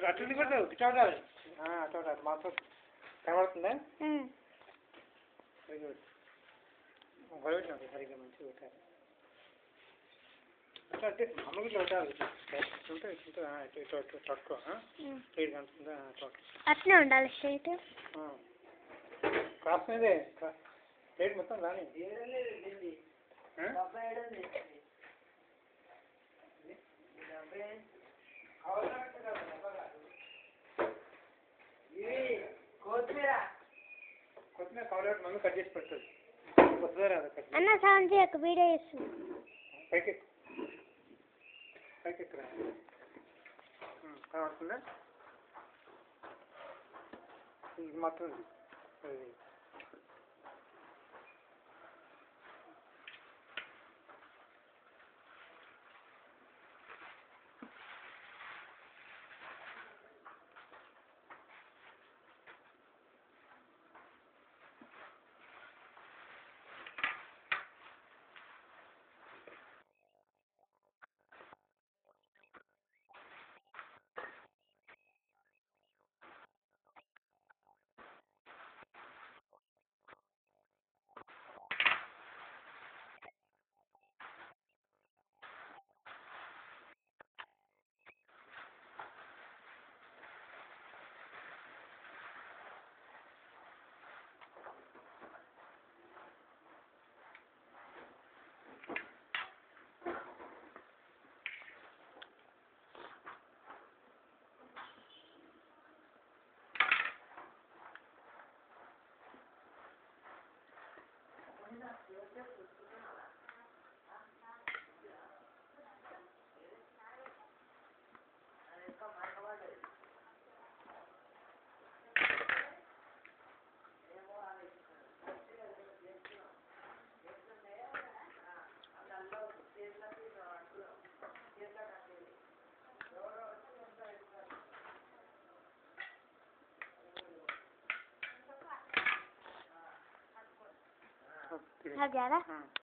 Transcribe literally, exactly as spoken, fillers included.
అటు కూడా చూడాలి చూడాలి మాతో కనబడుతుందా వెరీ గుడ్ గొడవ సరిగ్గా మంచిగా పెట్టాలి అట్లా అంటే మామూలుగా చూడాలి ఉంటే ఇటు ఇటు ఇటు తక్కువ స్ట్రైట్ కనుకుందా అట్లే ఉండాలి స్ట్రైట్ క్రాస్ మీదే స్ట్రైట్ మొత్తం రాని కొత్తిమీర కవర్ మమ్మీ కట్ చేసి పెడుతుంది కొత్తదా రాదు కట్ అన్న సౌండ్ చేయకు వీడియో చేస్తుంది పైకి పైకి ఎక్కరా కనబడుతుందా ఇది మాత్రం అది हाँ ज़्यादा